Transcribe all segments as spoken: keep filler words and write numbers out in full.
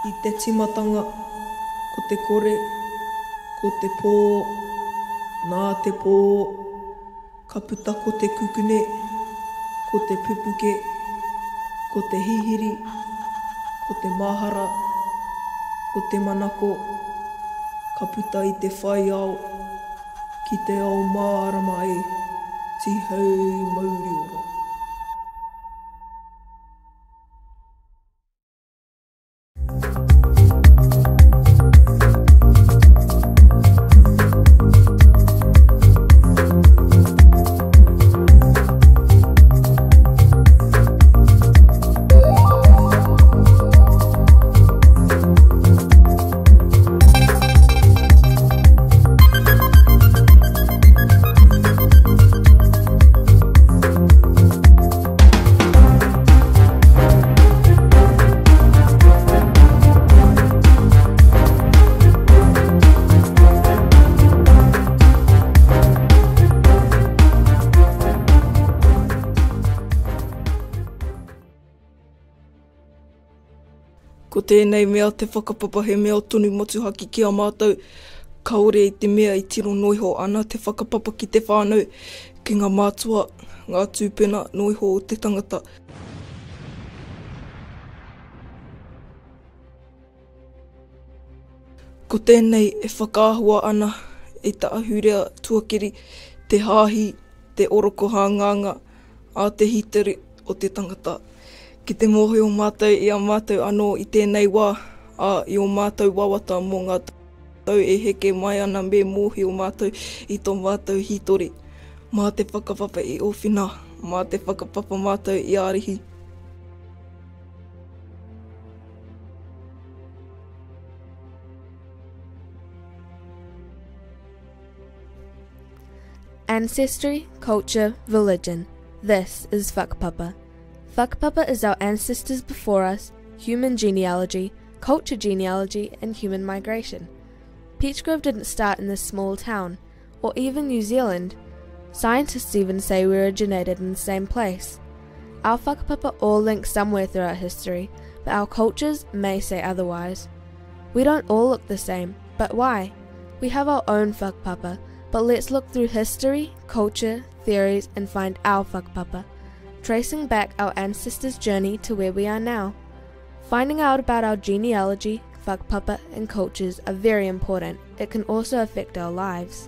I te timatanga, ko te kore, ko te pō, nā te pō, ka puta ko te kukune, ko te pupuke, ko te hihiri, ko te mahara, ko te manako, ka puta i te whai ao, ki te ao mārama e, tihau mauri ora. Ko tēnei mea te whakapapa he mea tonu motuhaki ki a mātou. Kaore i te mea i tiro noiho ana te whakapapa ki te whānau, ki ngā mātua, ngā tūpena noiho o te tangata. Ko tēnei e whakaahua ana i ta ahurea tuakiri, te hāhi, te oroko hānganga, a te hitari o te tangata. Ki te mohi o mātou i a mātou anō i tēnei wā, a i o mātou wawata mō ngā tau e heke mai ana me mohi o mātou i tō mātou hitori. Mā te whakapapa i ōwhina, mā te whakapapa mātou i ārihi. Ancestry, culture, religion. This is whakapapa. Whakapapa is our ancestors before us, human genealogy, culture genealogy, and human migration. Peachgrove didn't start in this small town, or even New Zealand. Scientists even say we originated in the same place. Our whakapapa all link somewhere throughout history, but our cultures may say otherwise. We don't all look the same, but why? We have our own whakapapa, but let's look through history, culture, theories, and find our whakapapa. Tracing back our ancestors' journey to where we are now. Finding out about our genealogy, whakapapa, and cultures are very important. It can also affect our lives.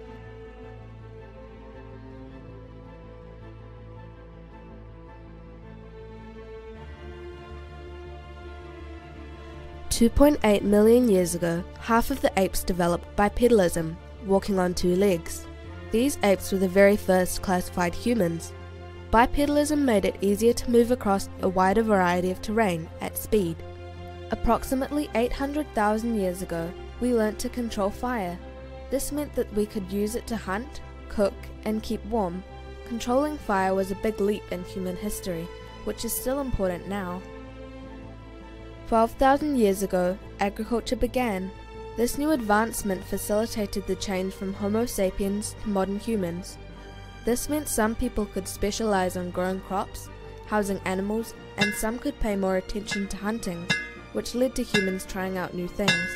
two point eight million years ago, half of the apes developed bipedalism, walking on two legs. These apes were the very first classified humans. Bipedalism made it easier to move across a wider variety of terrain at speed. Approximately eight hundred thousand years ago, we learnt to control fire. This meant that we could use it to hunt, cook, and keep warm. Controlling fire was a big leap in human history, which is still important now. twelve thousand years ago, agriculture began. This new advancement facilitated the change from Homo sapiens to modern humans. This meant some people could specialize on growing crops, housing animals, and some could pay more attention to hunting, which led to humans trying out new things.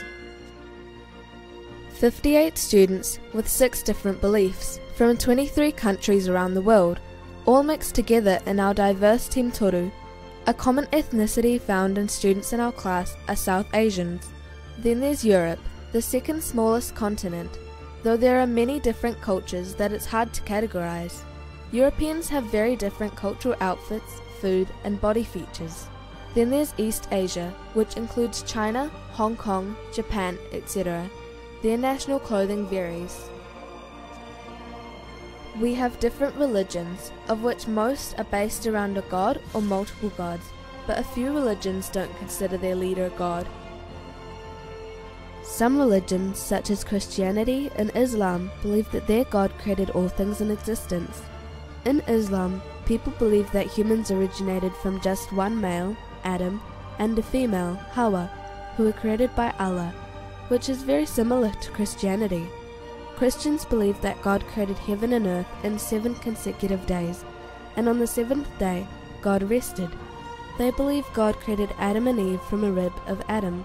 fifty-eight students with six different beliefs from twenty-three countries around the world, all mixed together in our diverse Team Toru. A common ethnicity found in students in our class are South Asians. Then there's Europe, the second smallest continent, though there are many different cultures that it's hard to categorize. Europeans have very different cultural outfits, food, and body features. Then there's East Asia, which includes China, Hong Kong, Japan, et cetera. Their national clothing varies. We have different religions, of which most are based around a god or multiple gods, but a few religions don't consider their leader a god. Some religions, such as Christianity and Islam, believe that their God created all things in existence. In Islam, people believe that humans originated from just one male, Adam, and a female, Hawa, who were created by Allah, which is very similar to Christianity. Christians believe that God created heaven and earth in seven consecutive days, and on the seventh day, God rested. They believe God created Adam and Eve from a rib of Adam.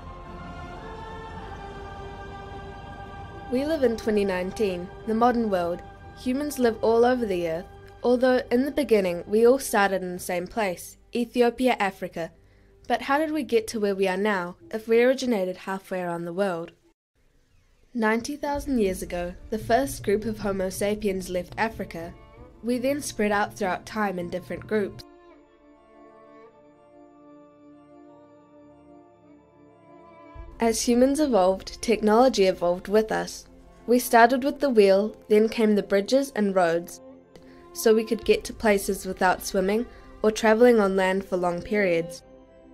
We live in twenty nineteen, the modern world. Humans live all over the earth, although in the beginning we all started in the same place, Ethiopia, Africa. But how did we get to where we are now, if we originated halfway around the world? ninety thousand years ago, the first group of Homo sapiens left Africa. We then spread out throughout time in different groups. As humans evolved, technology evolved with us. We started with the wheel, then came the bridges and roads, so we could get to places without swimming or travelling on land for long periods.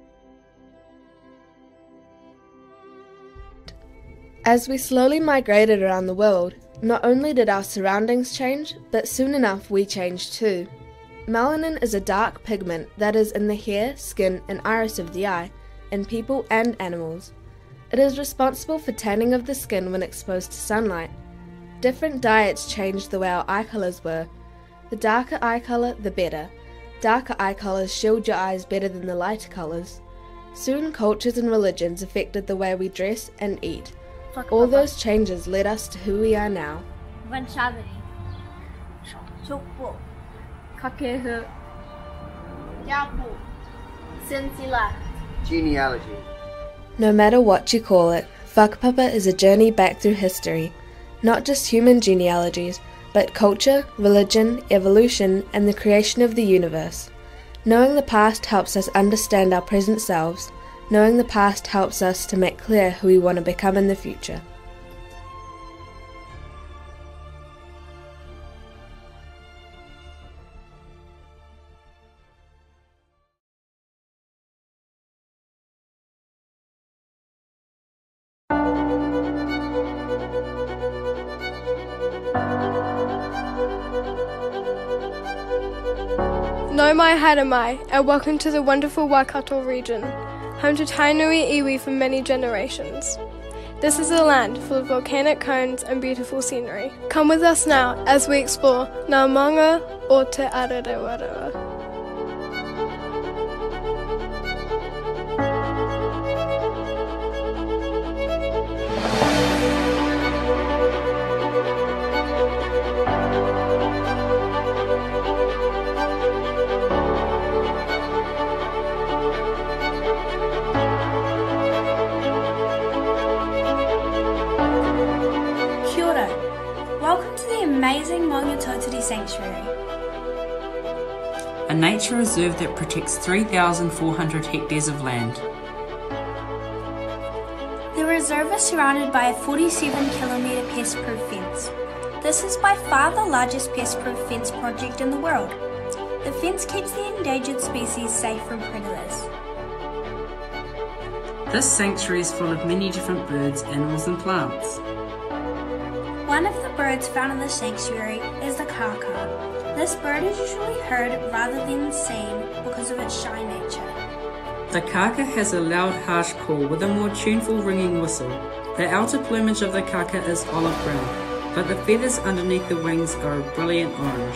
As we slowly migrated around the world, not only did our surroundings change, but soon enough we changed too. Melanin is a dark pigment that is in the hair, skin, and iris of the eye, in people and animals. It is responsible for tanning of the skin when exposed to sunlight. Different diets changed the way our eye colours were. The darker eye colour, the better. Darker eye colours shield your eyes better than the lighter colours. Soon cultures and religions affected the way we dress and eat. All those changes led us to who we are now. Genealogy. No matter what you call it, whakapapa is a journey back through history, not just human genealogies, but culture, religion, evolution, and the creation of the universe. Knowing the past helps us understand our present selves. Knowing the past helps us to make clear who we want to become in the future. Nau mai haere mai, and welcome to the wonderful Waikato region, home to Tainui iwi for many generations. This is a land full of volcanic cones and beautiful scenery. Come with us now as we explore ngā maunga o te Ararewarua. Welcome to the amazing Maungatautari Sanctuary, a nature reserve that protects three thousand four hundred hectares of land. The reserve is surrounded by a forty-seven kilometre pest-proof fence. This is by far the largest pest-proof fence project in the world. The fence keeps the endangered species safe from predators. This sanctuary is full of many different birds, animals and plants. One of the birds found in the sanctuary is the kaka. This bird is usually heard rather than seen because of its shy nature. The kaka has a loud, harsh call with a more tuneful ringing whistle. The outer plumage of the kaka is olive brown, but the feathers underneath the wings are a brilliant orange.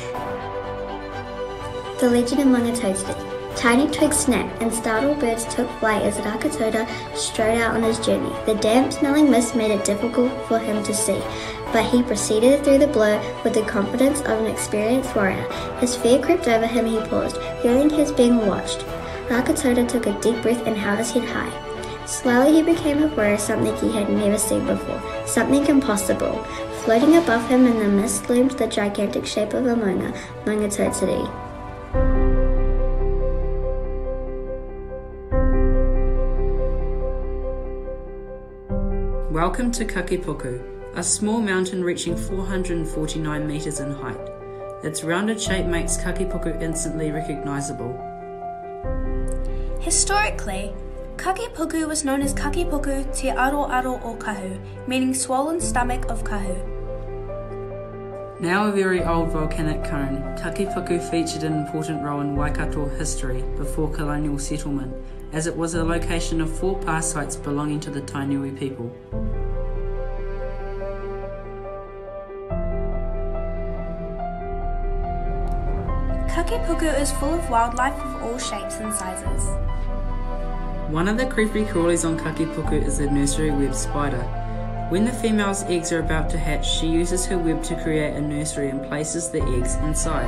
The legend of Maungatautari. Tiny twigs snapped and startled birds took flight as Rakatoda strode out on his journey. The damp-smelling mist made it difficult for him to see, but he proceeded through the blur with the confidence of an experienced warrior. His fear crept over him. He paused, feeling he was being watched. Rakatoda took a deep breath and held his head high. Slowly he became aware of something he had never seen before, something impossible. Floating above him in the mist loomed the gigantic shape of a maunga, Maungatautari. Welcome to Kakipuku, a small mountain reaching four hundred forty-nine metres in height. Its rounded shape makes Kakipuku instantly recognisable. Historically, Kakipuku was known as Kakipuku Te Aro Aro o Kahu, meaning swollen stomach of Kahu. Now a very old volcanic cone, Kakipuku featured an important role in Waikato history before colonial settlement, as it was a location of four past sites belonging to the Tainui people. Kakipuku is full of wildlife of all shapes and sizes. One of the creepy crawlies on Kakipuku is the nursery web spider. When the female's eggs are about to hatch, she uses her web to create a nursery and places the eggs inside.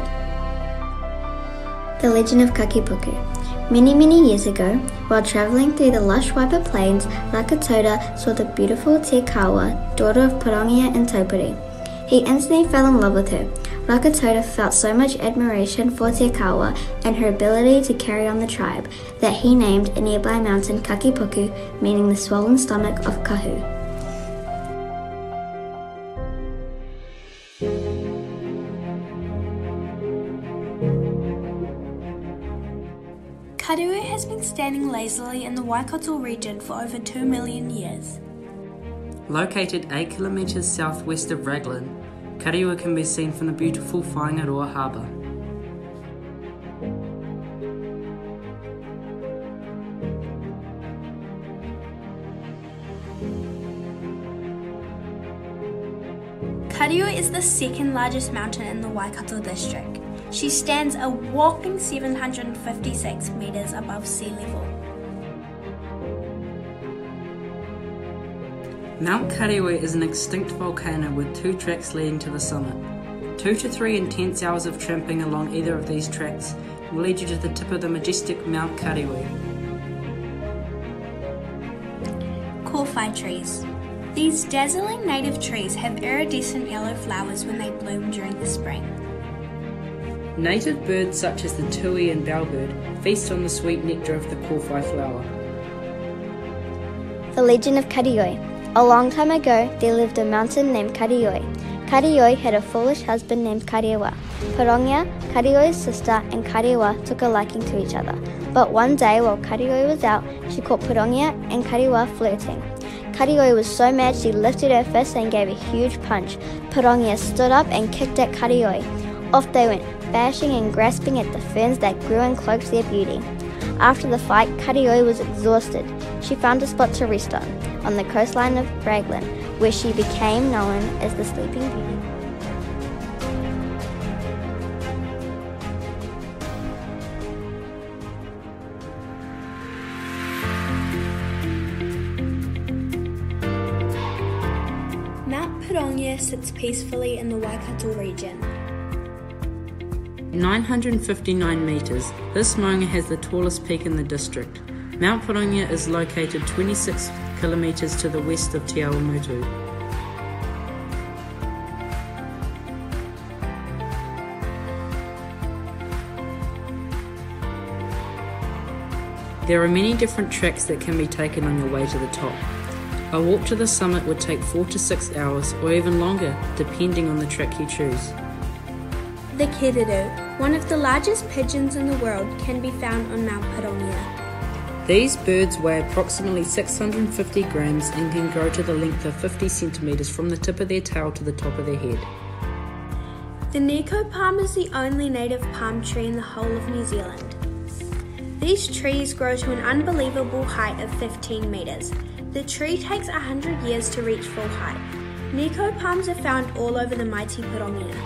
The legend of Kakipuku. Many, many years ago, while travelling through the lush Waipa plains, Rakatoda saw the beautiful Te Kawa, daughter of Porongia and Taupiri. He instantly fell in love with her. Rakatoda felt so much admiration for Te Kawa and her ability to carry on the tribe that he named a nearby mountain Kakipuku, meaning the swollen stomach of Kahu. Karioi has been standing lazily in the Waikato region for over two million years. Located eight kilometres southwest of Raglan, Karioi can be seen from the beautiful Whangaroa Harbour. Karioi is the second largest mountain in the Waikato district. She stands a whopping seven hundred fifty-six metres above sea level. Mount Karioi is an extinct volcano with two tracks leading to the summit. Two to three intense hours of tramping along either of these tracks will lead you to the tip of the majestic Mount Karioi. Kowhai trees. These dazzling native trees have iridescent yellow flowers when they bloom during the spring. Native birds such as the tui and bellbird feast on the sweet nectar of the kowhai flower. The legend of Karioi. A long time ago, there lived a mountain named Karioi. Karioi had a foolish husband named Karewa. Porongia, Karioi's sister, and Karewa took a liking to each other. But one day, while Karioi was out, she caught Porongia and Karewa flirting. Karioi was so mad she lifted her fist and gave a huge punch. Porongia stood up and kicked at Karioi. Off they went, bashing and grasping at the ferns that grew and cloaked their beauty. After the fight, Karioi was exhausted. She found a spot to rest on, on the coastline of Raglan, where she became known as the Sleeping Beauty. Mount Porongia sits peacefully in the Waikato region. nine hundred fifty-nine metres, this maunga has the tallest peak in the district. Mount Porongia is located twenty-six kilometres to the west of Te Awamutu. There are many different tracks that can be taken on your way to the top. A walk to the summit would take four to six hours or even longer, depending on the track you choose. The keriru, one of the largest pigeons in the world, can be found on Mount Porongia. These birds weigh approximately six hundred fifty grams and can grow to the length of fifty centimetres from the tip of their tail to the top of their head. The Neko palm is the only native palm tree in the whole of New Zealand. These trees grow to an unbelievable height of fifteen metres. The tree takes one hundred years to reach full height. Neko palms are found all over the mighty Porongia.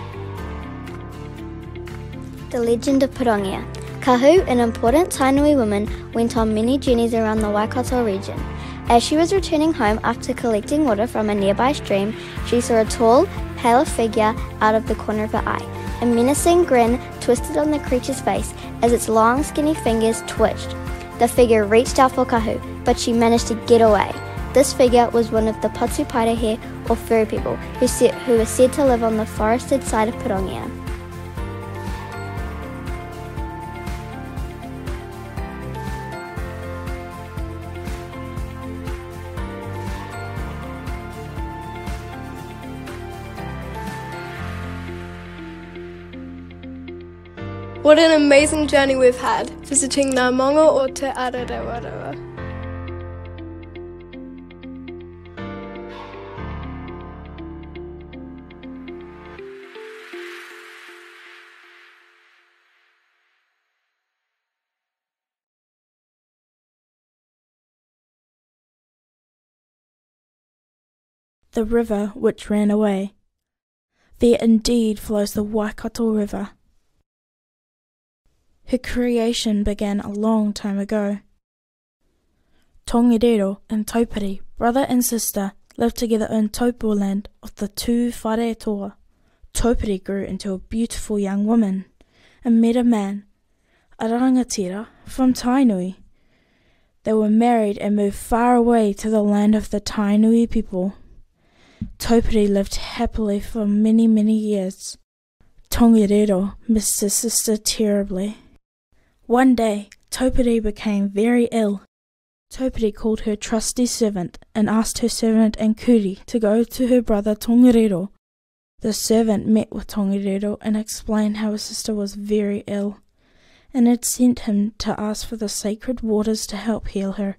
The legend of Porongia. Kahu, an important Tainui woman, went on many journeys around the Waikato region. As she was returning home after collecting water from a nearby stream, she saw a tall, pale figure out of the corner of her eye. A menacing grin twisted on the creature's face as its long, skinny fingers twitched. The figure reached out for Kahu, but she managed to get away. This figure was one of the Patupairahe, or furry people, who, said, who were said to live on the forested side of Porongia. What an amazing journey we've had, visiting Ngā Mongo o Te Ararewarua. The river which ran away. There indeed flows the Waikato River. Her creation began a long time ago. Tongariro and Taupiri, brother and sister, lived together in Taupo land of the two whare toa. Taupiri grew into a beautiful young woman and met a man, a rangatira, from Tainui. They were married and moved far away to the land of the Tainui people. Taupiri lived happily for many, many years. Tongariro missed his sister terribly. One day, Taupiri became very ill. Taupiri called her trusty servant and asked her servant and Kuri to go to her brother Tongariro. The servant met with Tongariro and explained how his sister was very ill, and had sent him to ask for the sacred waters to help heal her.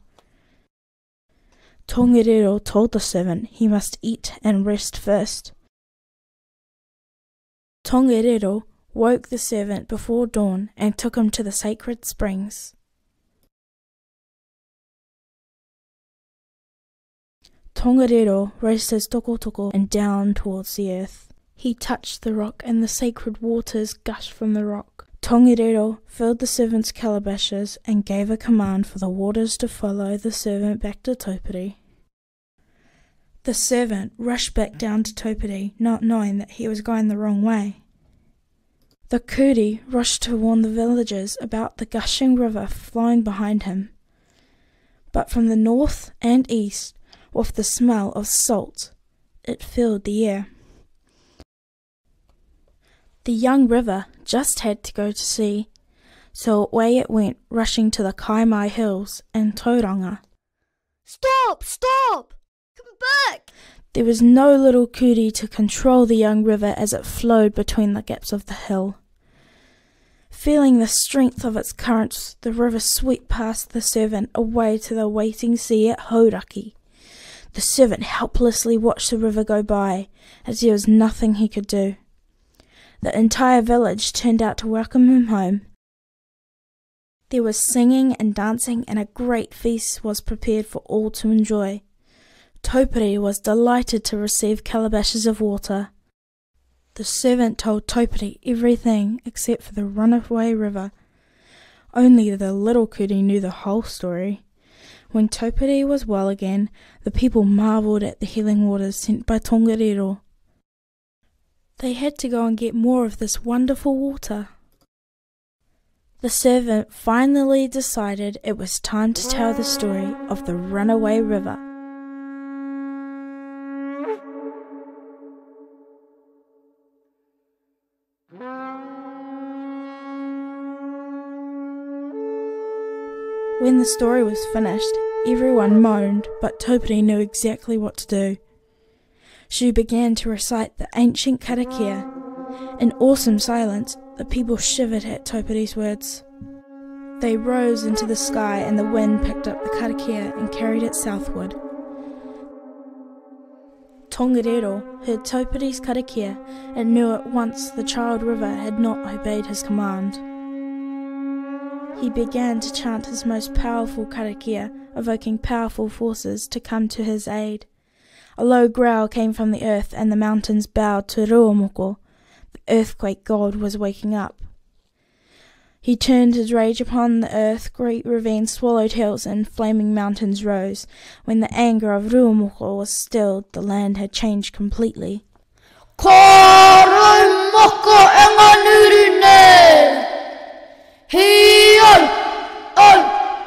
Tongariro told the servant he must eat and rest first. Tongariro woke the servant before dawn and took him to the sacred springs. Tongariro raised his tokotoko and down towards the earth. He touched the rock and the sacred waters gushed from the rock. Tongariro filled the servant's calabashes and gave a command for the waters to follow the servant back to Taupiri. The servant rushed back down to Taupiri, not knowing that he was going the wrong way. The Kuri rushed to warn the villagers about the gushing river flowing behind him. But from the north and east, with the smell of salt, it filled the air. The young river just had to go to sea, so away it went, rushing to the Kaimai Hills and Tauranga. Stop! Stop! Come back! There was no little Kuri to control the young river as it flowed between the gaps of the hill. Feeling the strength of its currents, the river swept past the servant away to the waiting sea at Hauraki. The servant helplessly watched the river go by, as there was nothing he could do. The entire village turned out to welcome him home. There was singing and dancing, and a great feast was prepared for all to enjoy. Taupiri was delighted to receive calabashes of water. The servant told Taupiri everything except for the runaway river. Only the little Kuri knew the whole story. When Taupiri was well again, the people marvelled at the healing waters sent by Tongariro. They had to go and get more of this wonderful water. The servant finally decided it was time to tell the story of the runaway river. When the story was finished, everyone moaned, but Taupiri knew exactly what to do. She began to recite the ancient karakia. In awesome silence, the people shivered at Taupiri's words. They rose into the sky and the wind picked up the karakia and carried it southward. Tongariro heard Taupiri's karakia and knew at once the child river had not obeyed his command. He began to chant his most powerful karakia, evoking powerful forces to come to his aid. A low growl came from the earth and the mountains bowed to Ruamoko. The earthquake god was waking up. He turned his rage upon the earth, great ravines swallowed hills and flaming mountains rose. When the anger of Ruamoko was stilled, the land had changed completely. Moko enganurine! Hioi! Oi!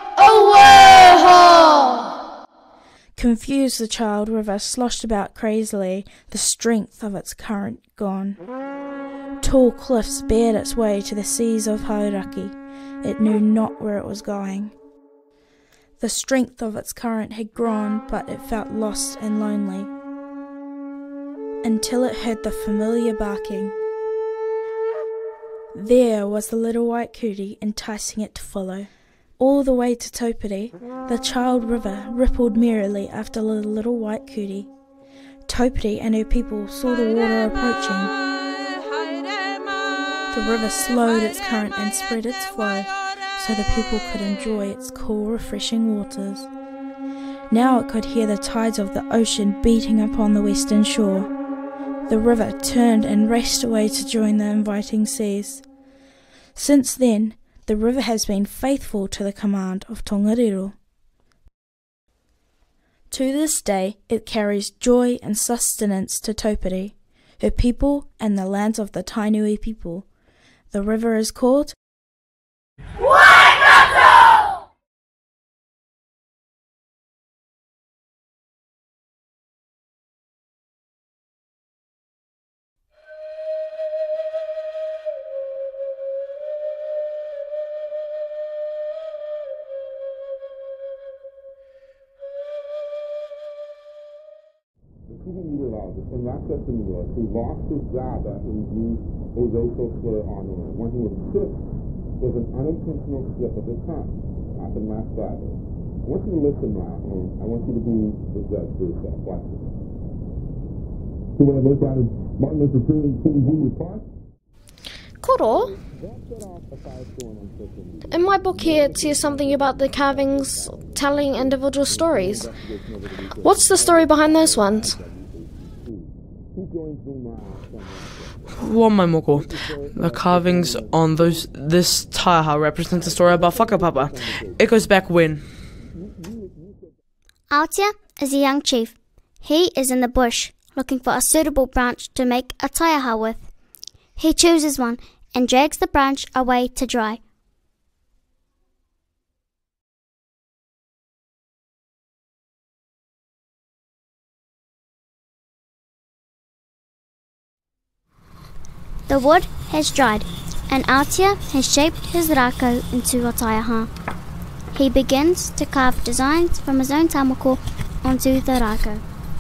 Aweha! Confused, the child river sloshed about crazily, the strength of its current gone. Tall cliffs bared its way to the seas of Hauraki. It knew not where it was going. The strength of its current had grown, but it felt lost and lonely, until it heard the familiar barking. There was the little white Kuri enticing it to follow. All the way to Taupiri, the child river rippled merrily after the little white Kuri. Taupiri and her people saw the water approaching. The river slowed its current and spread its flow so the people could enjoy its cool, refreshing waters. Now it could hear the tides of the ocean beating upon the western shore. The river turned and raced away to join the inviting seas. Since then, the river has been faithful to the command of Tongariro. To this day, it carries joy and sustenance to Taupiri, her people and the lands of the Tainui people. The river is called Waikato! The meteorologist from Rochester, New York, who lost his job after he used a racial slur on women. When he was sick, was an unintentional slip of the tongue. Happened last Friday. I want you to listen now, and I want you to be the judge for yourself. Watch this. So when I look out at Martin Luther King Junior Park, Koro, in my book here it says something about the carvings telling individual stories. What's the story behind those ones? Wa mai moko. The carvings on those this taiaha represent a story about whakapapa. It goes back when Aotea is a young chief. He is in the bush looking for a suitable branch to make a taiaha with. He chooses one and drags the branch away to dry. The wood has dried, and Aotea has shaped his rako into a taiaha. He begins to carve designs from his own tamako onto the rako.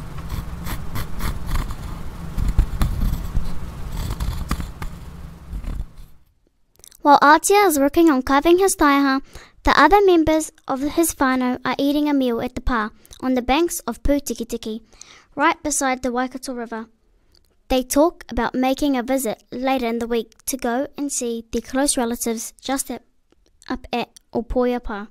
While Aotea is working on carving his taiaha, the other members of his whānau are eating a meal at the pā on the banks of Putikitiki, right beside the Waikato River. They talk about making a visit later in the week to go and see their close relatives just at, up at Opoia Pā.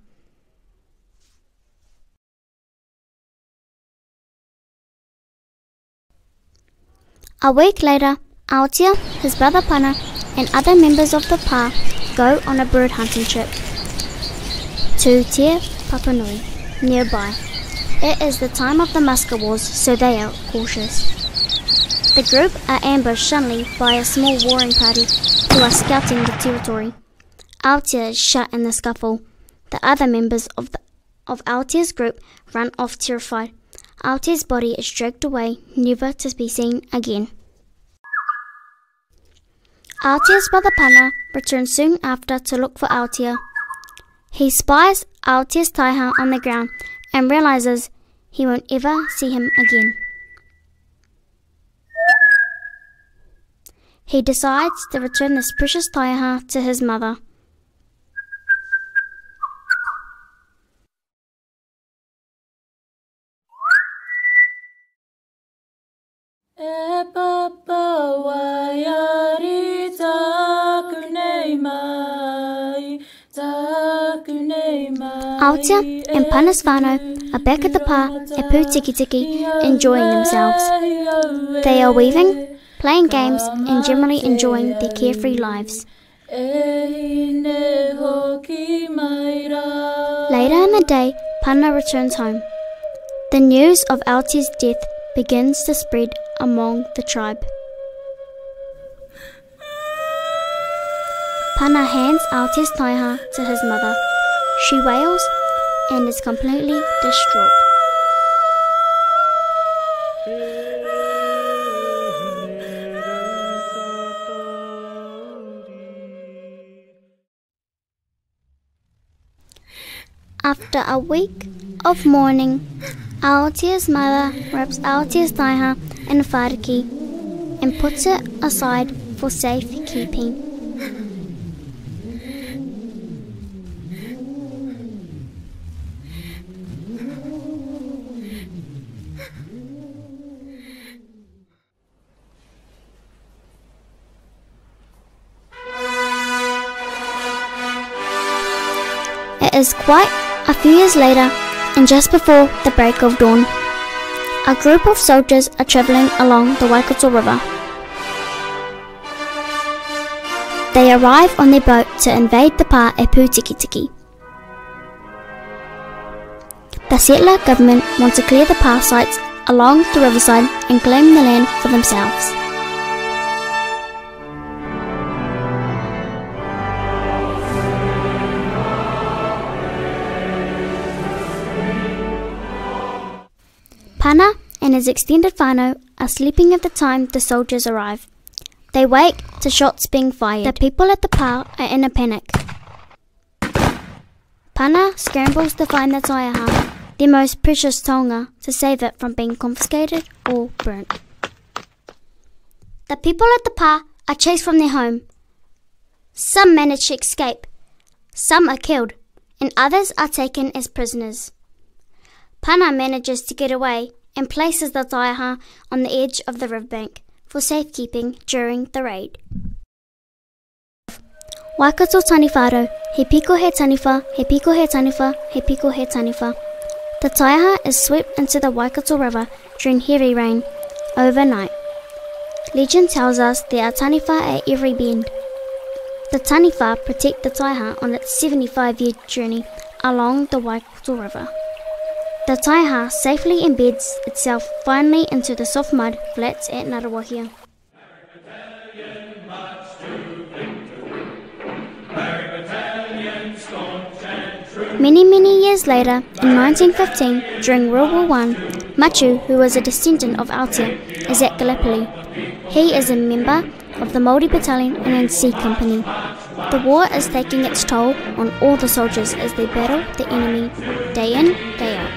A week later, Aotea, his brother Pana, and other members of the pā go on a bird hunting trip to Te Papanui, nearby. It is the time of the muska wars, so they are cautious. The group are ambushed suddenly by a small warring party who are scouting the territory. Aotea is shot in the scuffle. The other members of the of Aotea's group run off terrified. Aotea's body is dragged away, never to be seen again. Aotea's brother Pana returns soon after to look for Aotea. He spies Aotea's taiaha on the ground and realizes he won't ever see him again. He decides to return this precious taiaha to his mother. Aotea and Pana's whānau are back at the pā at Putikitiki enjoying themselves. They are weaving, playing games and generally enjoying their carefree lives. Later in the day, Pana returns home. The news of Aotea's death begins to spread among the tribe. Pana hands Aotea's taiaha to his mother. She wails and is completely distraught. After a week of mourning, Aotea's mother wraps Aotea's taiaha in a whāriki and puts it aside for safekeeping. It is quite a few years later, and just before the break of dawn, a group of soldiers are travelling along the Waikato River. They arrive on their boat to invade the pā at Putikitiki. The settler government want to clear the pa sites along the riverside and claim the land for themselves. Pana and his extended whānau are sleeping at the time the soldiers arrive. They wake to shots being fired. The people at the pa are in a panic. Pana scrambles to find the taiaha, their most precious taonga, to save it from being confiscated or burnt. The people at the pa are chased from their home. Some manage to escape, some are killed, and others are taken as prisoners. Pana manages to get away and places the taiaha on the edge of the riverbank for safekeeping during the raid. Waikato taniwhāro, he piko he taniwha, he piko he taniwha, he piko he taniwha. The taiaha is swept into the Waikato River during heavy rain overnight. Legend tells us there are taniwha at every bend. The taniwha protect the taiaha on its seventy-five year journey along the Waikato River. The taiaha safely embeds itself finally into the soft mud flats at Ngaruawahia. Many, many years later, in nineteen fifteen, during World War One, Machu, who was a descendant of Aotea, is at Gallipoli. He is a member of the Māori Battalion and C Company. The war is taking its toll on all the soldiers as they battle the enemy day in, day out.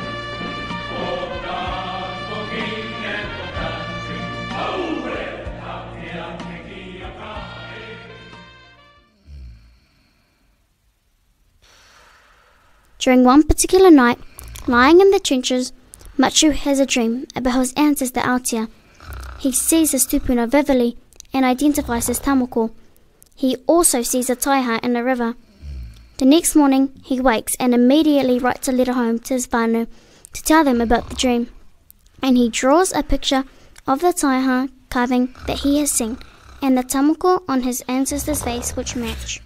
During one particular night, lying in the trenches, Machu has a dream about his ancestor Aotea. He sees his tupuna vividly and identifies his tamoko. He also sees a taiaha in the river. The next morning, he wakes and immediately writes a letter home to his whānau to tell them about the dream. And he draws a picture of the taiaha carving that he has seen and the tamoko on his ancestor's face which match.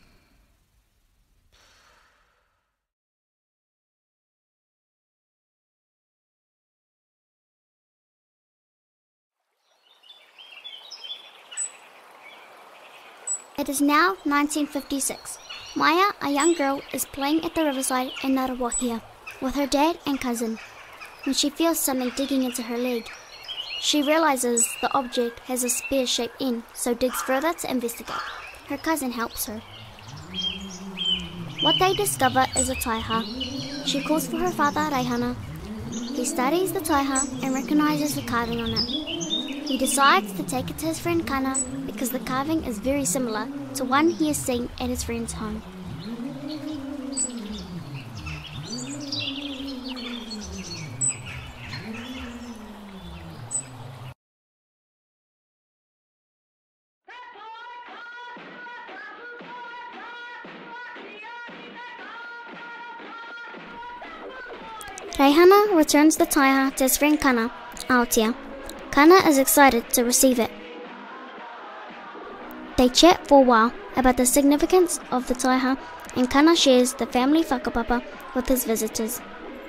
It is now nineteen fifty-six. Maya, a young girl, is playing at the riverside in Ngaruawahia with her dad and cousin when she feels something digging into her leg. She realizes the object has a spear-shaped end, so digs further to investigate. Her cousin helps her. What they discover is a taiaha. She calls for her father, Reihana. He studies the taiaha and recognizes the carving on it. He decides to take it to his friend Kana because the carving is very similar to one he has seen at his friend's home. Reihana returns the taiaha to his friend Kana, Aotea. Kana is excited to receive it. They chat for a while about the significance of the taiaha and Kana shares the family whakapapa with his visitors.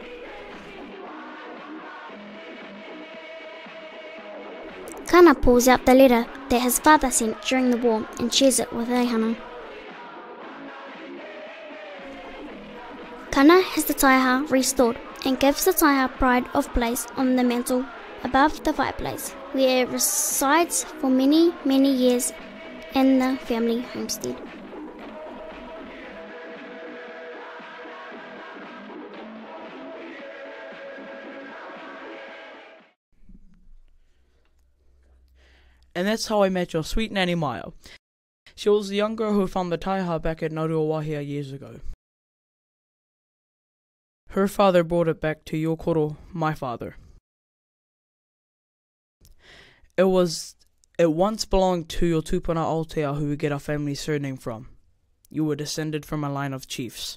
Kana pulls out the letter that his father sent during the war and shares it with Reihana. Kana has the taiaha restored and gives the taiaha pride of place on the mantle above the fireplace, where it resides for many, many years in the family homestead. And that's how I met your sweet nanny Maya. She was the young girl who found the taiaha back at Ngaruawahia years ago. Her father brought it back to your koro, my father. It was, it once belonged to your tupuna Aotea, who we get our family surname from. You were descended from a line of chiefs.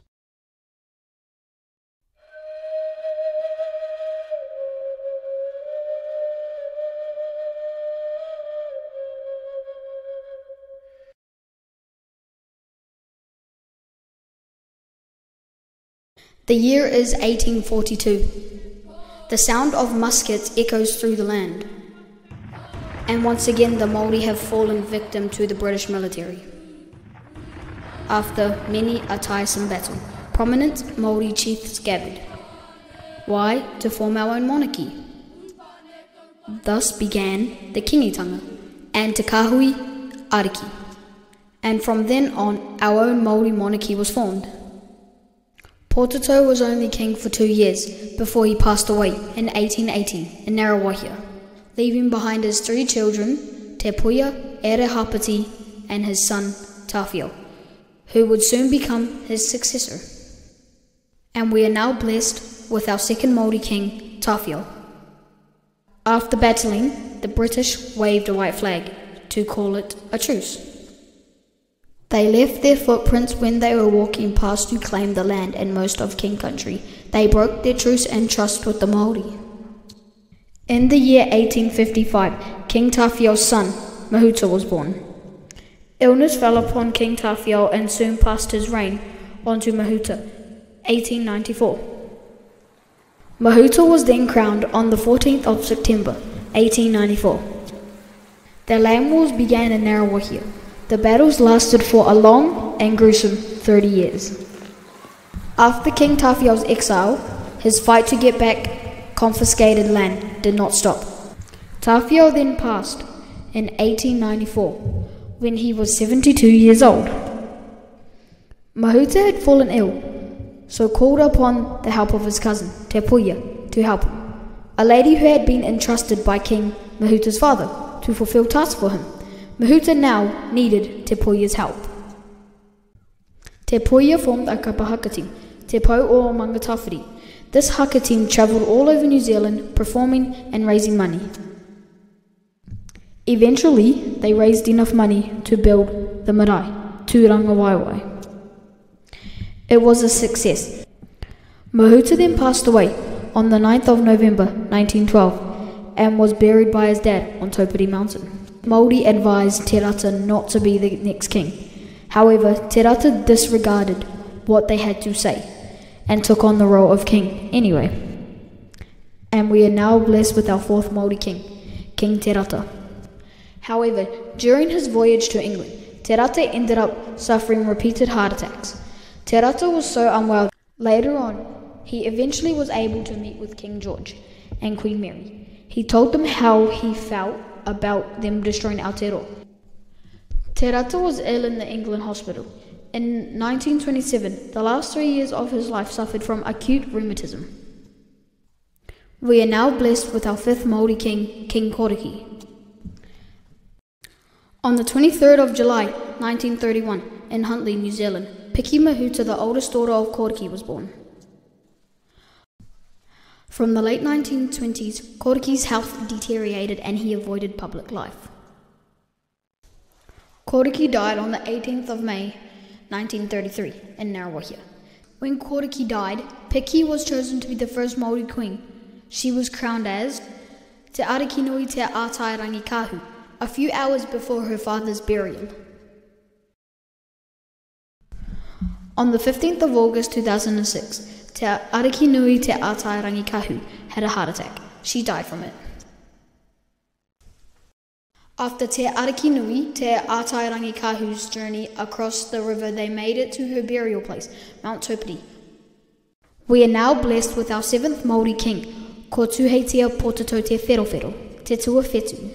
The year is eighteen forty-two. The sound of muskets echoes through the land. And once again the Māori have fallen victim to the British military. After many a tiresome battle, prominent Māori chiefs gathered. Why? To form our own monarchy. Thus began the kingitanga and Te Kahui Ariki. And from then on, our own Māori monarchy was formed. Pōtato was only king for two years before he passed away in eighteen eighteen in Ngaruawahia, leaving behind his three children, Te Puia, Ere Hapati, and his son, Tawhio, who would soon become his successor. And we are now blessed with our second Māori king, Tawhio. After battling, the British waved a white flag to call it a truce. They left their footprints when they were walking past to claim the land and most of King Country. They broke their truce and trust with the Māori. In the year eighteen fifty-five, King Tawhio's son, Mahuta, was born. Illness fell upon King Tawhio and soon passed his reign on to Mahuta, eighteen ninety-four. Mahuta was then crowned on the fourteenth of September, eighteen ninety-four. The land wars began in Ngaruawahia. The battles lasted for a long and gruesome thirty years. After King Tawhio's exile, his fight to get back confiscated land did not stop. Tawhio then passed in eighteen ninety-four, when he was seventy-two years old. Mahuta had fallen ill, so called upon the help of his cousin, Te Puia, to help him, a lady who had been entrusted by King Mahuta's father to fulfill tasks for him. Mahuta now needed Te Puia's help. Te Puia formed a kapa haka team, Te Pou o Mangatawhiri. This haka team travelled all over New Zealand performing and raising money. Eventually, they raised enough money to build the marae, Tūranga Waiwai. It was a success. Mahuta then passed away on the ninth of November nineteen twelve and was buried by his dad on Taupiri Mountain. Māori advised Te Rata not to be the next king. However, Te Rata disregarded what they had to say and took on the role of king anyway. And we are now blessed with our fourth Māori king, King Te Rata. However, during his voyage to England, Te Rata ended up suffering repeated heart attacks. Te Rata was so unwell. Later on, he eventually was able to meet with King George and Queen Mary. He told them how he felt about them destroying Aotearoa. Te Rata was ill in the England hospital. In nineteen twenty-seven, the last three years of his life suffered from acute rheumatism. We are now blessed with our fifth Māori king, King Koriki. On the twenty-third of July, nineteen thirty-one, in Huntly, New Zealand, Piki Mahuta, the oldest daughter of Koriki, was born. From the late nineteen twenties, Koriki's health deteriorated and he avoided public life. Koriki died on the eighteenth of May, nineteen thirty-three, in Ngaruawahia. When Koriki died, Piki was chosen to be the first Māori queen. She was crowned as Te Arikinui Te Ātai Rangikahu, a few hours before her father's burial. On the fifteenth of August two thousand six, Te Arikinui Te Ātai Rangikahu had a heart attack. She died from it. After Te Arikinui Te Ātai Rangikahu's journey across the river, they made it to her burial place, Mount Taupiri. We are now blessed with our seventh Māori king, ko Tuheitia Pōtato Te Wherowhero, Te Tuawhetu.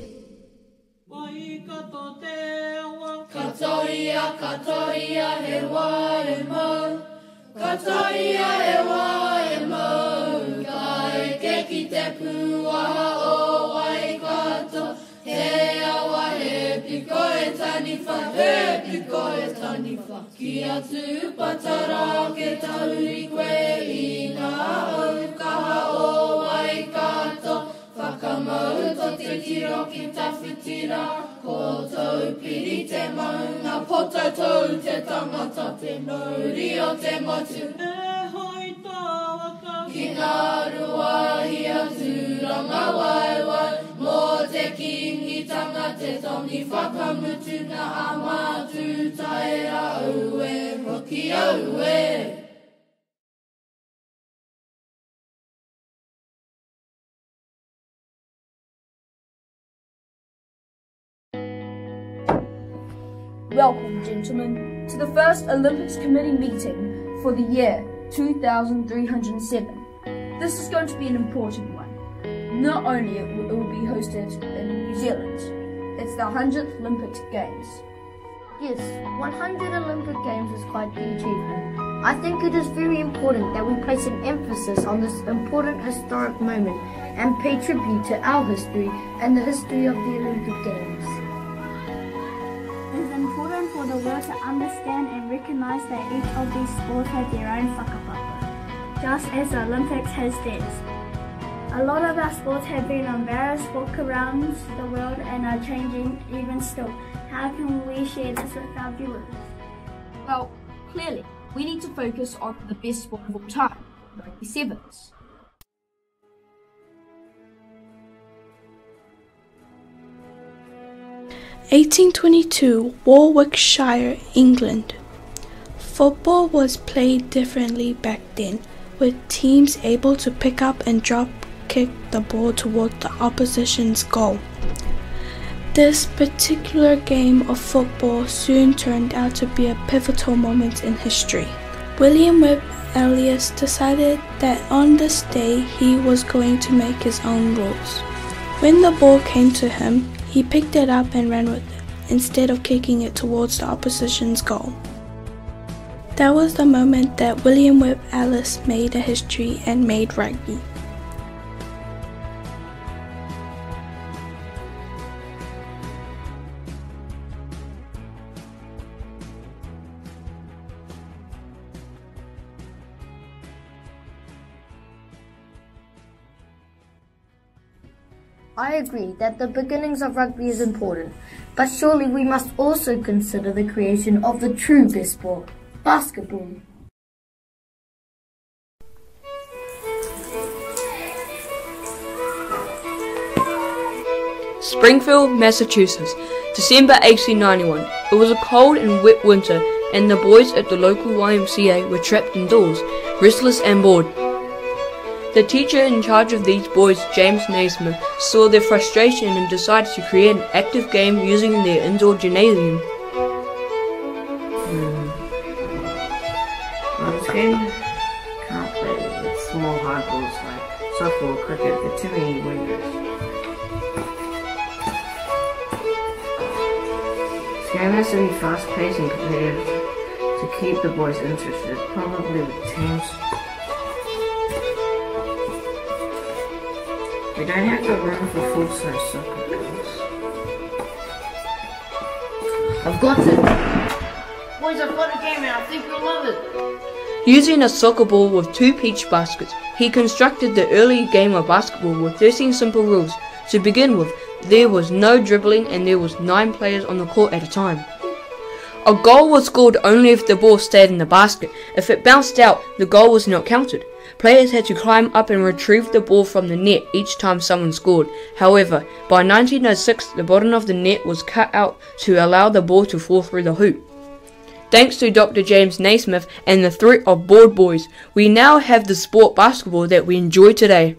Katoria, katoria, he wā e mau. Katoria, he wā e mau. Kai ke ki te pūaha o Waikato. He awa he piko e taniwha, he piko e taniwha. Ki atu patara ke tauri koe i ngā aukaha o Waikato. Whakamau to te tiro ki tawhitira. Ko Taupiri te maunga, Pōtato te tangata, te mauri o te motu. E hoi tāwaka ki ngā ruahia tūranga waiwai. Mō te kingitanga te tongi whakamutuna a mātū taera au e, roki au e. Welcome, gentlemen, to the first Olympics Committee meeting for the year two thousand three hundred seven. This is going to be an important one. Not only it will, it will be hosted in New Zealand, it's the one hundredth Olympic Games. Yes, one hundred Olympic Games is quite the achievement. I think it is very important that we place an emphasis on this important historic moment and pay tribute to our history and the history of the Olympic Games. It is important for the world to understand and recognize that each of these sports has their own whakapapa, just as the Olympics has theirs. A lot of our sports have been on various walk around the world and are changing even still. How can we share this with our viewers? Well, clearly, we need to focus on the best sport of all time, rugby sevens. eighteen twenty-two, Warwickshire, England. Football was played differently back then, with teams able to pick up and drop kick the ball towards the opposition's goal. This particular game of football soon turned out to be a pivotal moment in history. William Webb Elliott decided that on this day he was going to make his own rules. When the ball came to him, he picked it up and ran with it, instead of kicking it towards the opposition's goal. That was the moment that William Webb Elliott made a history and made rugby. I agree that the beginnings of rugby is important, but surely we must also consider the creation of the true best sport, basketball. Springfield, Massachusetts, December eighteen ninety-one. It was a cold and wet winter, and the boys at the local Y M C A were trapped indoors, restless and bored. The teacher in charge of these boys, James Naismith, saw their frustration and decided to create an active game using their indoor gymnasium. Hmm. Well, this game can't play with small hard balls like softball or cricket. There are too many windows. This game has to be fast-paced and competitive to keep the boys interested, probably with teams. We don't have to run for full-size soccer goals. I've got it! Boys, I've got a game and I think you'll love it! Using a soccer ball with two peach baskets, he constructed the early game of basketball with thirteen simple rules. To begin with, there was no dribbling and there was nine players on the court at a time. A goal was scored only if the ball stayed in the basket. If it bounced out, the goal was not counted. Players had to climb up and retrieve the ball from the net each time someone scored. However, by nineteen oh six, the bottom of the net was cut out to allow the ball to fall through the hoop. Thanks to Doctor James Naismith and the threat of bored boys, we now have the sport basketball that we enjoy today.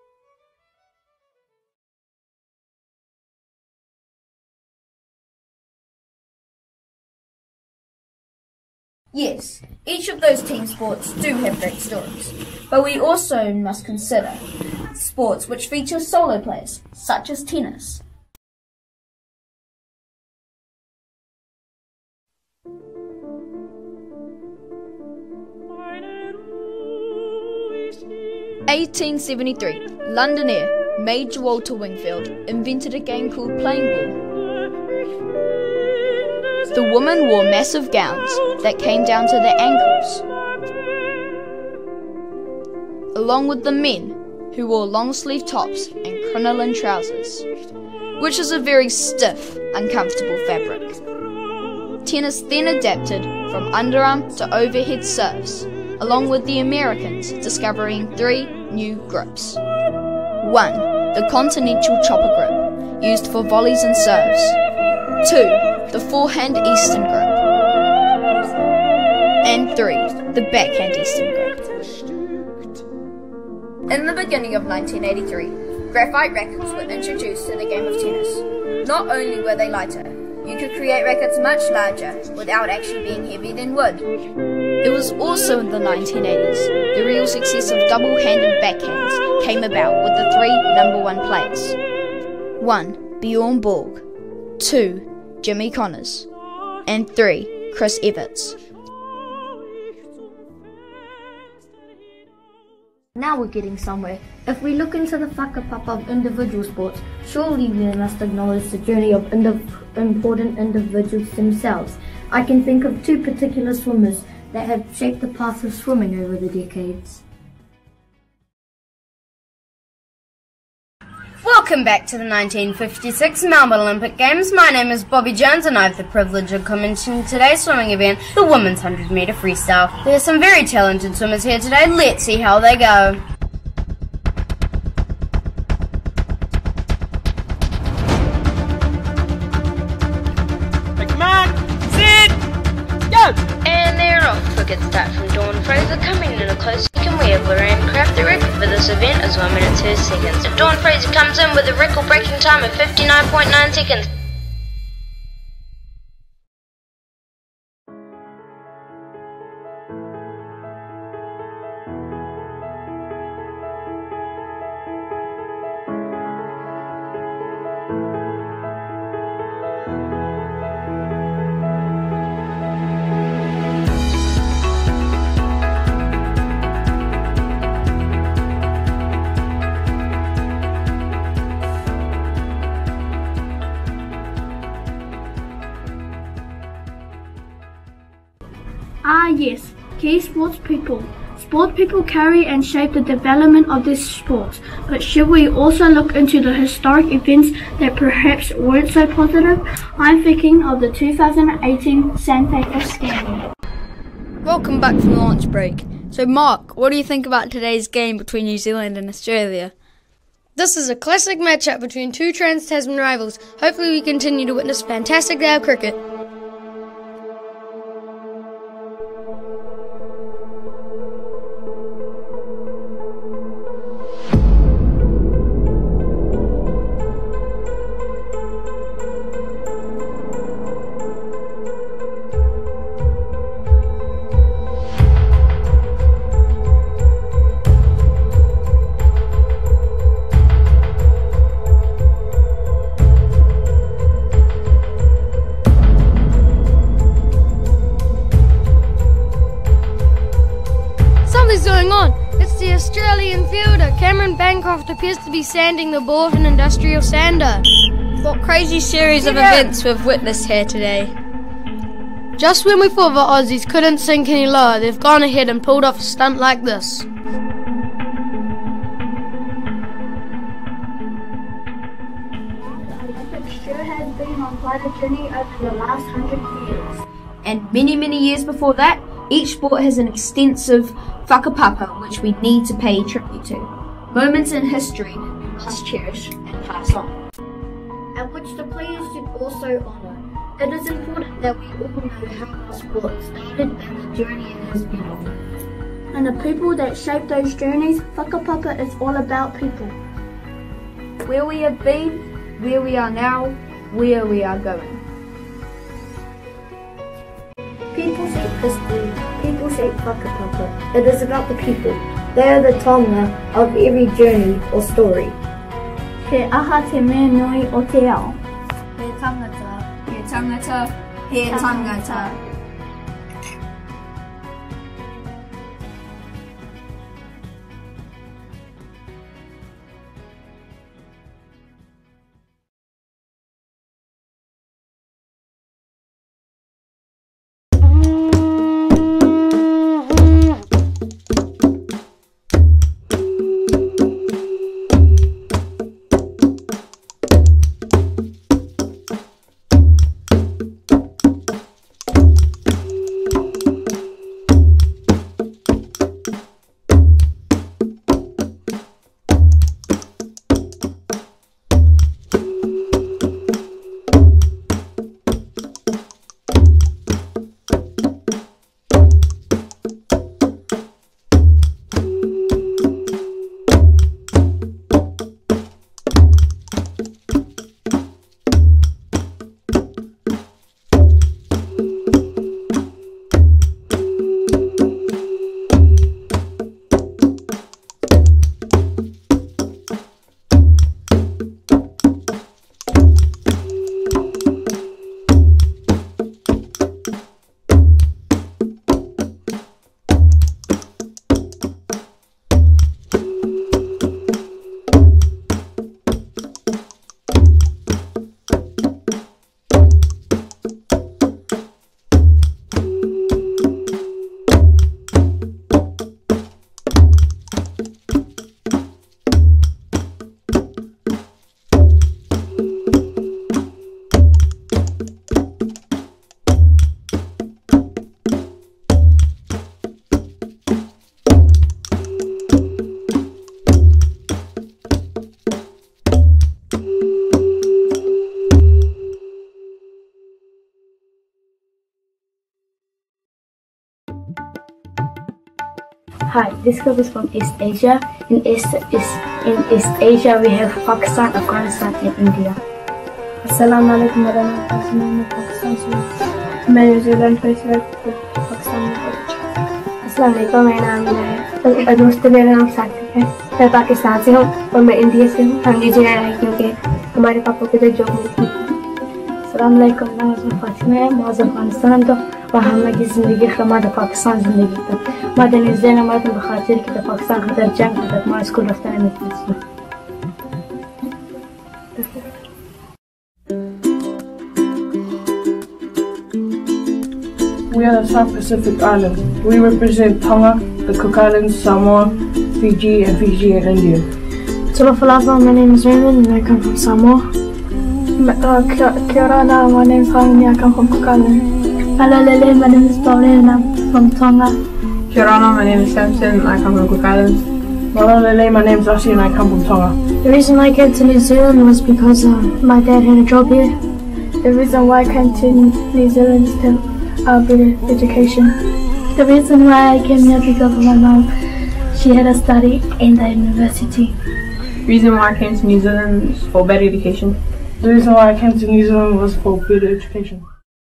Yes, each of those team sports do have great stories, but we also must consider sports which feature solo players, such as tennis. eighteen seventy-three, Londoner Major Walter Wingfield invented a game called playing ball. The women wore massive gowns that came down to their ankles, along with the men, who wore long-sleeve tops and crinoline trousers, which is a very stiff, uncomfortable fabric. Tennis then adapted from underarm to overhead serves, along with the Americans discovering three new grips. One, the continental chopper grip, used for volleys and serves. Two, the forehand Eastern grip. And three, the backhand Eastern grip. In the beginning of nineteen eighty-three, graphite rackets were introduced to the game of tennis. Not only were they lighter, You could create rackets much larger without actually being heavier than wood. It was also in the nineteen eighties the real success of double-handed backhands came about with the three number one players. one. Bjorn Borg, two. Jimmy Connors, and three. Chris Evans. Now we're getting somewhere. If we look into the whakapapa of individual sports, surely we must acknowledge the journey of indi- important individuals themselves. I can think of two particular swimmers that have shaped the path of swimming over the decades. Welcome back to the nineteen fifty-six Melbourne Olympic Games. My name is Bobby Jones and I have the privilege of commenting today's swimming event, the women's one hundred metre freestyle. There are some very talented swimmers here today. Let's see how they go. Come on, sit, go! And they're off to a good start from Dawn Fraser, coming in a close second. We have Lorraine Craft. The record for this event is one minute two seconds. Dawn Fraser comes in with a record-breaking time of fifty-nine point nine seconds. Ah yes, key sports people. Sport people carry and shape the development of this sport, but should we also look into the historic events that perhaps weren't so positive? I'm thinking of the two thousand eighteen Sandpaper scandal. Welcome back from the lunch break. So Mark, what do you think about today's game between New Zealand and Australia? This is a classic matchup between two Trans-Tasman rivals. Hopefully we continue to witness a fantastic day of cricket. Something's going on. It's the Australian fielder. Cameron Bancroft appears to be sanding the ball with an industrial sander. What crazy series of Yeah. events we've witnessed here today. Just when we thought the Aussies couldn't sink any lower, they've gone ahead and pulled off a stunt like this. The Olympics sure has been on quite a journey over the last hundred years. And many, many years before that, each sport has an extensive whakapapa which we need to pay tribute to. Moments in history we must cherish and pass on. And which the players should also honour. It is important that we all know how our sport started and the journey it has been on. And the people that shape those journeys, whakapapa is all about people. Where we have been, where we are now, where we are going. People shape history, people shape whakapapa. It is about the people. They are the tonga of every journey or story. He aha te mea nui o te ao. He tangata, he tangata, he tangata. Hi, this group is from East Asia. In East, East, in East Asia, we have Pakistan, Afghanistan, and India. Assalamu alaikum warahmatullahi wabarakatuh. मैं New Zealand Facebook Pakistan में अस्सलाम वालेकुम, मेरा नाम है और दोस्तों मेरा नाम साकिब है। मैं पाकिस्तान से हूँ और मैं इंडिया से हूँ। हम न्यूजीलैंड आए क्योंकि हमारे पापा की तो जॉब नहीं थी। अस्सलाम वालेकुम, मैं मौजूद फातिमा है, मौजूद अफगानिस्तान तो वहाँ हमारी ज़िंदगी हमारा पाकिस्तान ज़िंदगी था। हमारे न्यूजीलैंड हमारे बखातिर की तो पाकिस्तान खतर जंग खतर हमारे स्कूल रफ्ता है में। We are the South Pacific Islands. We represent Tonga, the Cook Islands, Samoa, Fiji, and Fiji and India. Talofa, my name is Raymond and I come from Samoa. Uh, Kia ora, my name is Harmony, I come from Cook Islands. Hello Lily, my name is Pauline and I'm from Tonga. Kia ora, my name is Samson and I come from Cook Islands. Hello Lily, my name is Ossie and I come from Tonga. The reason I came to New Zealand was because uh, my dad had a job here. The reason why I came to New Zealand is to uh, better education. The reason why I came here because of my mom. She had a study in the university. The reason why I came to New Zealand is for better education. The reason why I came to New Zealand was for better education.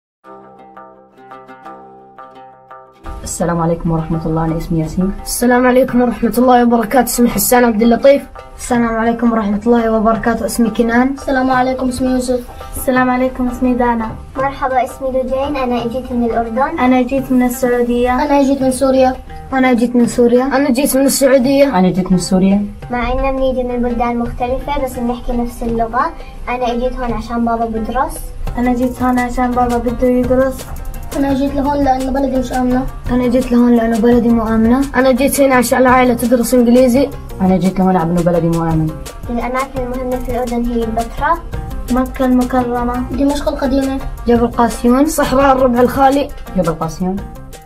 السلام عليكم ورحمة الله، أنا اسمي ياسين. السلام عليكم ورحمة الله وبركاته، اسمي حسان عبد اللطيف. السلام عليكم ورحمة الله وبركاته، اسمي كنان. السلام عليكم، اسمي يوسف. السلام عليكم، اسمي دانا. مرحبا، اسمي لجين، أنا جيت من الأردن. أنا جيت من السعودية. أنا جيت من سوريا. أنا جيت من سوريا. أنا جيت من السعودية. أنا جيت من سوريا. مع إننا بنيجي من بلدان مختلفة بس بنحكي نفس اللغة. أنا جيت هون عشان بابا بدرس. أنا جيت هون عشان بابا بده يدرس. أنا جيت لهون لأنه بلدي مش آمنة. أنا جيت لهون لأنه بلدي مو آمنة. أنا جيت هنا عشان العائلة تدرس إنجليزي. أنا جيت لهون لأنه بلدي مو آمن. الأماكن المهمة في الأردن هي البتراء، مكة المكرمة، دمشق القديمة، جبل قاسيون، صحراء الربع الخالي. جبل قاسيون.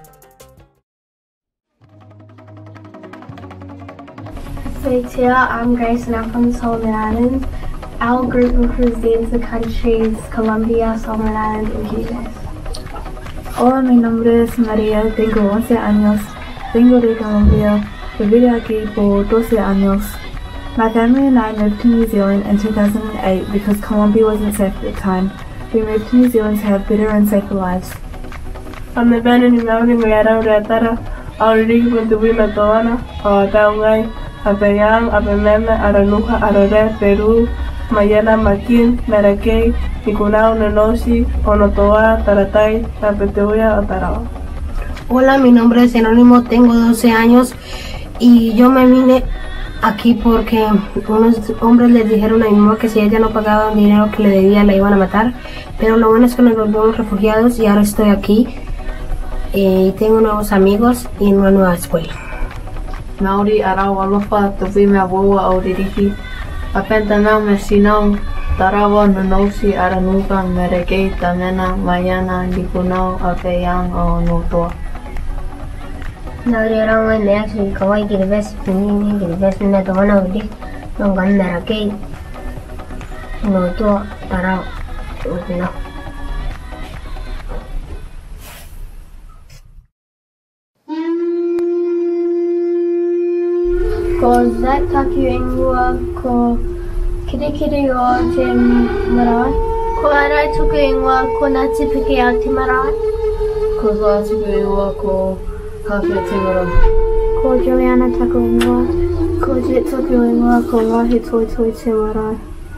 Here, I'm Grace and I'm from the Solomon Islands. Our group represents the countries Colombia, Solomon Islands and Cuba. Hola, mi nombre es María, tengo once años, vengo de Colombia, viví aquí por doce años. My family and I moved to New Zealand in two thousand eight because Colombia wasn't safe at the time. We moved to New Zealand to have better and safer lives. I'm the band in the mountain we had out at Tara, already with the women Toana, or Taungay, Apayang, Apameme, Araluja, Arare, Peru, Mayana, Makin, Maracay, Nikunao, Nenosi, Onotoa, Taratay, Tapeteoya o Tarao. Hola, mi nombre es Jerónimo, tengo doce años y yo me vine aquí porque unos hombres les dijeron a mi mamá que si ella no pagaba el dinero que le debía la iban a matar, pero lo bueno es que nos volvimos refugiados y ahora estoy aquí y tengo nuevos amigos y una nueva escuela. Maori arawa lofa tovi me awoa audiriki apenta nau me sinau tarawa nonosi aranuka merekei tamena mayana likunau apeyang o notoa. Maori arawa neaksi kawai kiribes pinini kiribes mina tohana udi nongan merekei notoa tarawa utina. Ko Zach Taku Ingua, ko Kirikiri o Te Marae. Ko Arai Tuku Ingua, ko Ngāti Piki a Te Marae. Ko Zā Tuku Ingua, ko Hawhia Te Marae. Ko Juliana Taku Ingua, ko Jet Tuku Ingua, ko Ngahi Toi Toi Te Marae.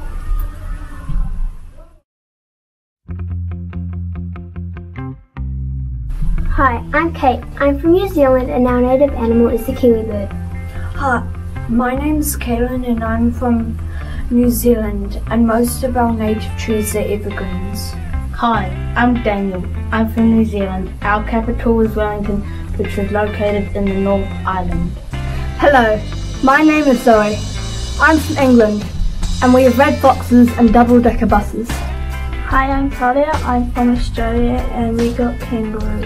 Hi, I'm Kate. I'm from New Zealand and our native animal is the kiwi bird. Hi, my name is Kaylin and I'm from New Zealand and most of our native trees are evergreens. Hi, I'm Daniel. I'm from New Zealand. Our capital is Wellington, which is located in the North Island. Hello, my name is Zoe. I'm from England and we have red foxes and double-decker buses. Hi, I'm Talia. I'm from Australia and we got kangaroos.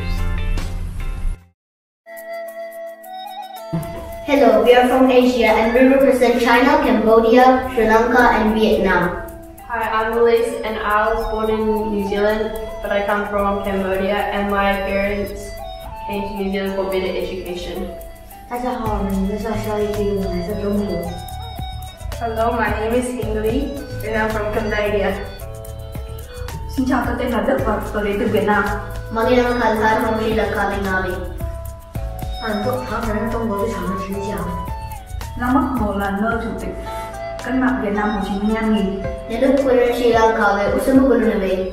Hello, we are from Asia and we represent China, Cambodia, Sri Lanka and Vietnam. Hi, I'm Elise and I was born in New Zealand but I come from Cambodia and my parents came to New Zealand for better education. 大家好，我名字叫肖一迪，我来自中国。 Hello, my name is Ingrid and I'm from Cambodia. Xin chào, tôi tên là Đức và tôi đến từ Việt Nam. Mani nama Khalsan from Sri Lanka, Bengali. 很多唐人是中国最长的指甲。 Lăng Bắc Hồ là nơi chủ tịch cách mạng Việt Nam Hồ Chí Minh an nghỉ. Nhà nước quân Sri Lanka về Usama quân về.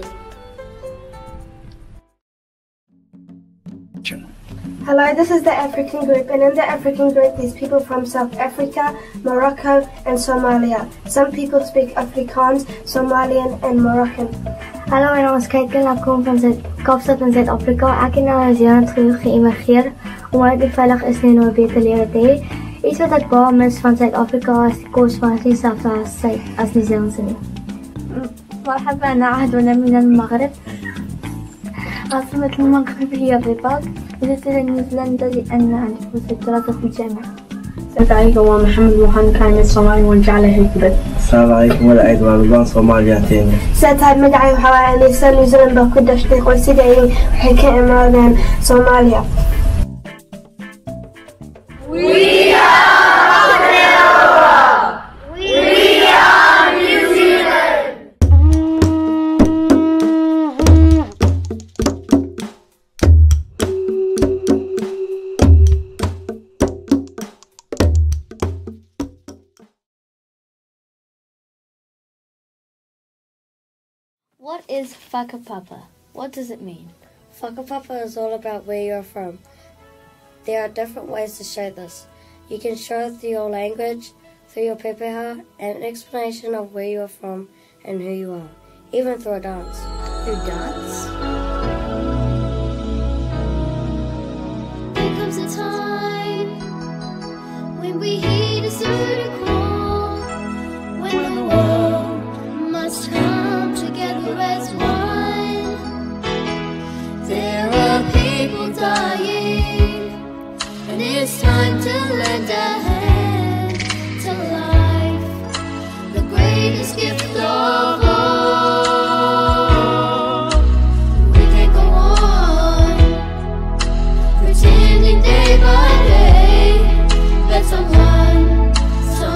Hello, this is the African group, and in the African group there's people from South Africa, Morocco and Somalia. Some people speak Afrikaans, Somalian and Moroccan. Hallo, mijn naam is Keitel, ik kom van Zuid Kaapstad in Zuid-Afrika. Ik ben naar Nieuw-Zeeland geïmigreerd omdat het niet veilig is nie om een beter leven te hê. Iets wat ek baie mis van Zuid-Afrika is die kos van nie dieselfde as Zuid as Nieuw-Zeelandse nie. مرحبا أنا عهد من المغرب عاصمة المغرب هي الرباط جئت إلى نيوزيلندا لأن عندي فرصة الدراسة في الجامعة. السلام عليكم ومحمد وحن كان الصومالي ونجعله هيك. السلام عليكم ولا عيد والبان صوماليا تاني. سأتعب مدعي وحوالي أني سان نيوزيلندا وكدش تقول سيدعي وحكي إمراضين صوماليا. We are Canada! We are New Zealand! What is whakapapa? What does it mean? Whakapapa is all about where you're from. There are different ways to show this. You can show it through your language, through your pepeha, and an explanation of where you are from and who you are, even through a dance. Through dance? There comes a time when we heed a certain call, when the world must come together as one. There are people dying, and it's time to lend a hand to life, the greatest gift of all. We can't go on pretending day by day that someone,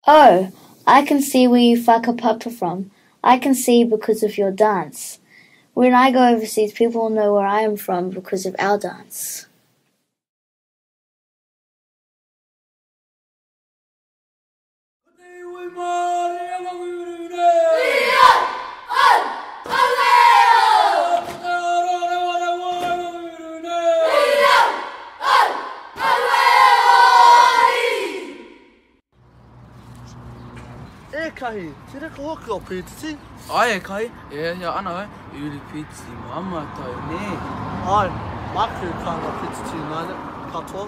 Oh, I can see where you whakapapa from. I can see because of your dance. When I go overseas, people will know where I am from because of our dance. E kahi, tira ka hoki o pītiti? Ai e kahi, e hea ana e, uri pītiti mama tau ne. Ai, maki ka ngā pītiti ngāne, katoa.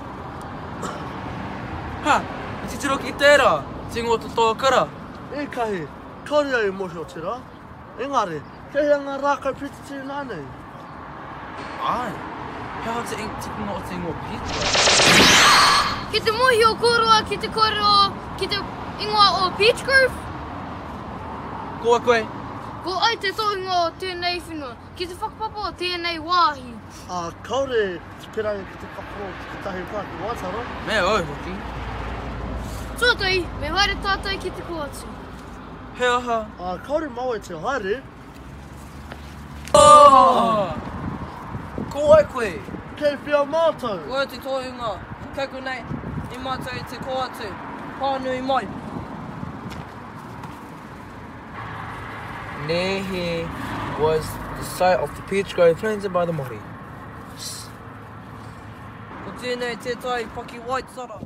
Ha, i titiro ki tērā, tingo to tō kara. E kahi, kauri ai mohi o tira. Engari, ke hea ngā rākai pītiti ngāne. Ai, hea te tikinga o tingo pītiti. Ki te mohi o koroa, ki te koroa, ki te ingoa o Beach Grove. Ko a koe? Ko ai te tohunga o tēnei whenua, ki te whakapapa o tēnei wāhi. A kaore, te pirangi ki te kaporo ki te tahi pā ki Waitara. Mea oi hoki. Tōtai, me haere tātai ki te koatu. He aha. A kaore mau e te haere. Oh! Ko ai koe? Kei whia mātou. Ko ai te tohunga, kako nei, i mātou i te koatu. Pānui mai. Nehe was the site of the Peach Grove planted by the Māori. Ko tēnei te tai Paki Waitara.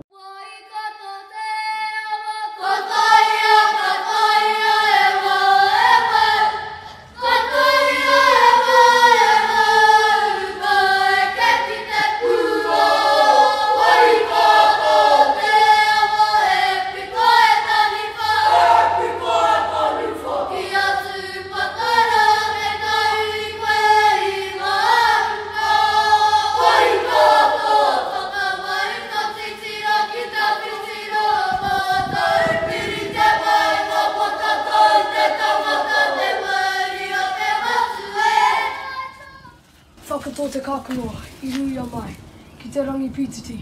Whakatō te kākanoa, I nui a mai, ki te rangi pītiti.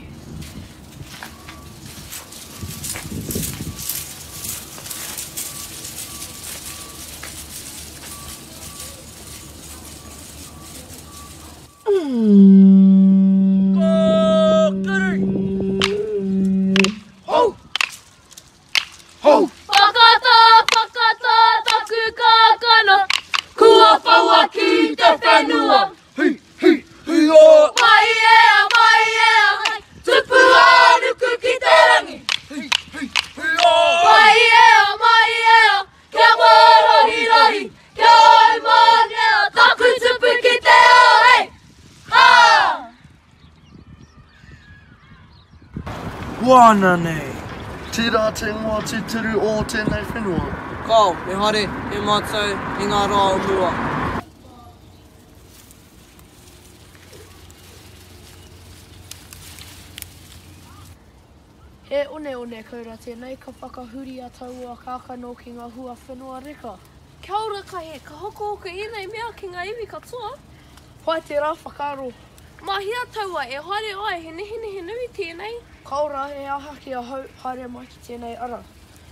Ho! Ho! Whakata, whakata, taku kākana, kua paua ki te whenua. Mai ea, mai ea, tupu anuku ki te rangi. Mai ea, mai ea, kia marahi rahi, kia oi manea, taku tupu ki te ao, hei! Ha! Wana nei. Tira te ingoa titiri o tēnei whenua. Kau, me hare, he mātou, i ngā rā o mua. He one one kaura tēnei ka whakahuri a taua kākano ki ngā hua whenua reka. Kia ora ka he, ka hoko hoka i nei mea ki ngā iwi katoa. Pai te rā whakaro. Mahia taua e haere ai, he nehe nehe nui tēnei. Kaura he aha ki a hau, haere mai ki tēnei ara.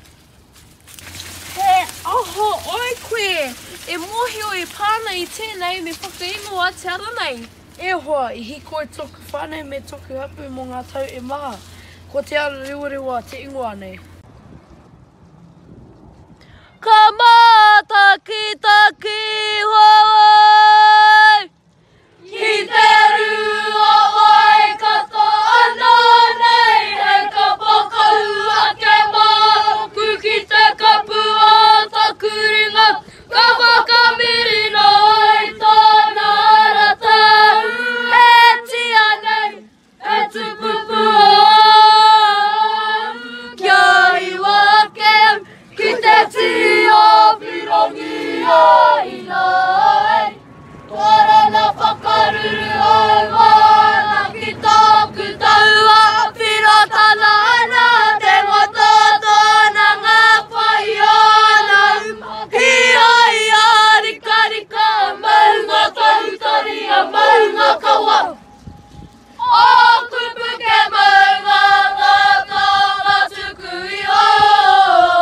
He aho oi koe, e mohi o i pāna i tēnei me whakaingoa te ara nei. E hoa, I hiko e toku whānei me toku hapu mō ngā tau e maha. Ko te ara rewa te ingoa nei. Ka māta ki taki hoi, ki te rua wai kato ana nei, he ka whakahua ke māku ki te kapua taku ringa, ka whakamirina ai tōna rata, e tia nei, e tupupua. Ki te ti o pirongi o inai, tōrana whakaruru o wana ki tōku taua, whirotana ana te ngota tōna ngā whai ana uma. Hi ai a rika rika, maunga tautari a maunga kawa. O kupu ke maunga ngā tāngā tuku i o.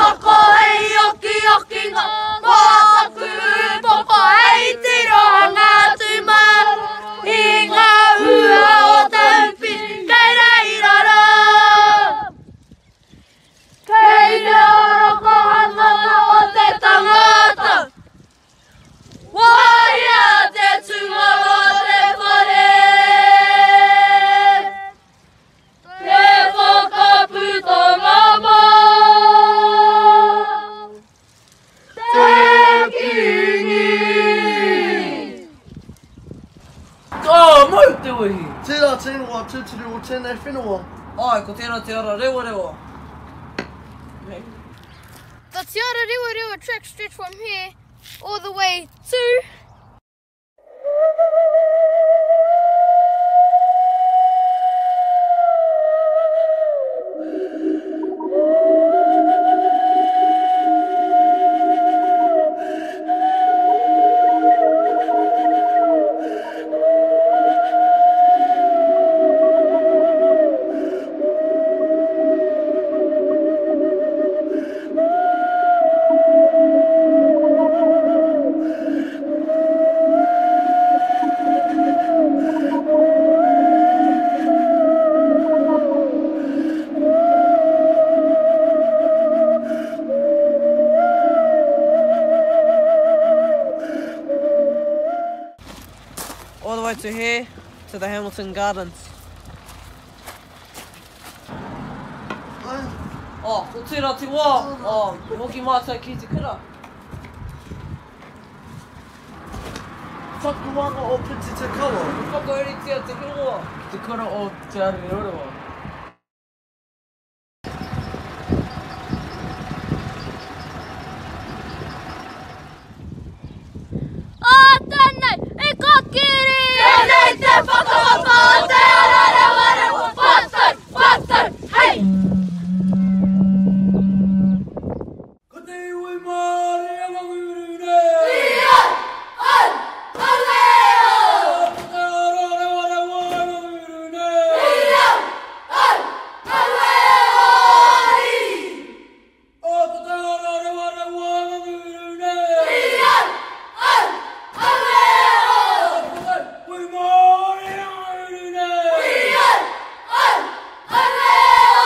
mako hei oki oki ngā Mōtaku popo hei tiroha ngā tuma I ngā ua o taupi kei rei rara Kei reo roko hanganga o te tangata Wahia te tungaro te whare Te whakaputonga mā Te kingi Oh, mau te uhi! Tērā tēnua tūturu o tēnei whenua. Ai, ko tērā te ara rewa rewa. The Te Ara Rewa Rewa track stretch from here all the way to... All the way to here, to the Hamilton Gardens. Oh, ko tērā te wā. Oh, hoki mātou ki te kura. Whakawanga o Piti Te Kawa. Whakauritia te kura. Te kura o Te Ara Rewa. Oh, tēnei, I ka kiri! Tēnei te whakawapa o Te Ara Rewa Rewa. Whātau, whātau, hei! Ko te iwi maari a manguru ne! Ia! Ai! Aleo! Ko te ara rewa rewa a manguru ne! Ia! Ai! Aleo! O ko te ara rewa rewa a manguru ne! Ia! Ai! Aleo! Ko te iwi maari a manguru ne! Ia! Ai! Aleo!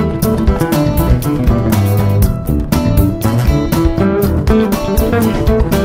Thank you.